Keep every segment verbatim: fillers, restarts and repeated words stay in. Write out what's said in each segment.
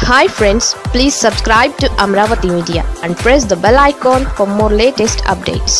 Hi friends, please subscribe to Amravati Media and press the bell icon for more latest updates.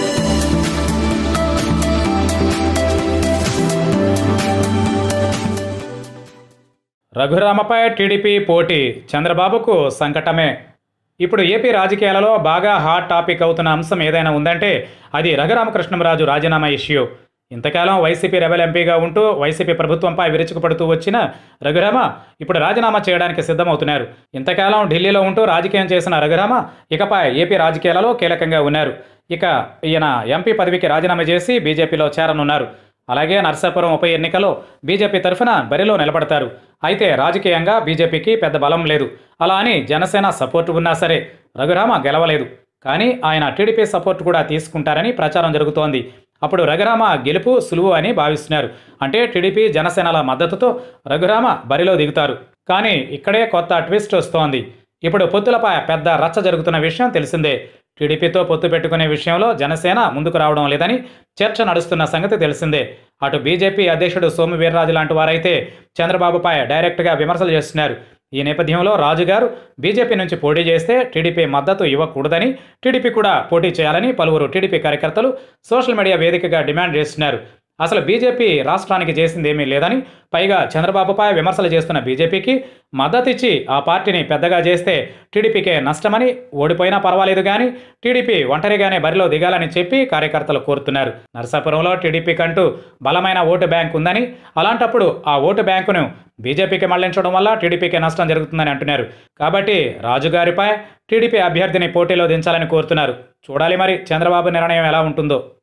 రఘురామపై టీడీపీ పోటీ చంద్రబాబుకు సంకటమే. ఇప్పుడు AP రాజకీయాలలో బాగా హాట్ టాపిక్ అవుతున్న అంశం ఏదైనా ఉందంటే అది రఘురామకృష్ణంరాజు రాజీనామా ఇష్యూ. ఇంతకాలం వైసీపీ రెబెల్ ఎంపీగా ఉంటూ వైసీపీ ప్రభుత్వంపై విరుచుకుపడుతూ వచ్చిన రఘురామ ఇప్పుడు రాజీనామా చేయడానికి సిద్ధమవుతున్నారు. ఇంతకాలం ఢిల్లీలో ఉంటూ రాజకీయం చేసిన రఘురామ ఇకపై ఏపీ రాజకీయాలలో కీలకంగా ఉన్నారు. ఇక ఈయన ఎంపీ పదవికి రాజీనామా చేసి బీజేపీలో చేరనున్నారు. అలాగే నర్సాపురం ఉప ఎన్నికలో బీజేపీ తరఫున బరిలో నిలబడతారు. అయితే రాజకీయంగా బీజేపీకి పెద్ద బలం లేదు. అలా అని జనసేన సపోర్టు ఉన్నా సరే రఘురామ గెలవలేదు. కానీ ఆయన టీడీపీ సపోర్టు కూడా తీసుకుంటారని ప్రచారం జరుగుతోంది. అప్పుడు రఘురామ గెలుపు సులువు అని భావిస్తున్నారు. అంటే టీడీపీ జనసేనల మద్దతుతో రఘురామ బరిలో దిగుతారు. కానీ ఇక్కడే కొత్త ట్విస్ట్ వస్తోంది. ఇప్పుడు పొత్తులపై పెద్ద రచ్చ జరుగుతున్న విషయం తెలిసిందే. టీడీపీతో పొత్తు పెట్టుకునే విషయంలో జనసేన ముందుకు రావడం లేదని చర్చ నడుస్తున్న సంగతి తెలిసిందే. అటు బీజేపీ అధ్యక్షుడు సోము వీర్రాజు లాంటి వారైతే చంద్రబాబుపై డైరెక్ట్గా విమర్శలు చేస్తున్నారు. ఈ నేపథ్యంలో రాజుగారు బీజేపీ నుంచి పోటీ చేస్తే టీడీపీ మద్దతు ఇవ్వకూడదని, టీడీపీ కూడా పోటీ చేయాలని పలువురు టీడీపీ కార్యకర్తలు సోషల్ మీడియా వేదికగా డిమాండ్ చేస్తున్నారు. అసలు బీజేపీ రాష్ట్రానికి చేసింది ఏమీ లేదని, పైగా చంద్రబాబుపై విమర్శలు చేస్తున్న బీజేపీకి మద్దతిచ్చి ఆ పార్టీని పెద్దగా చేస్తే టీడీపీకే నష్టమని, ఓడిపోయినా పర్వాలేదు కానీ టీడీపీ ఒంటరిగానే బరిలో దిగాలని చెప్పి కార్యకర్తలు కోరుతున్నారు. నరసాపురంలో టీడీపీకంటూ బలమైన ఓటు బ్యాంక్ ఉందని, అలాంటప్పుడు ఆ ఓటు బ్యాంకును బీజేపీకి మళ్లించడం వల్ల టీడీపీకి నష్టం జరుగుతుందని అంటున్నారు. కాబట్టి రాజుగారిపై టీడీపీ అభ్యర్థిని పోటీలో దించాలని కోరుతున్నారు. చూడాలి మరి చంద్రబాబు నిర్ణయం ఎలా ఉంటుందో.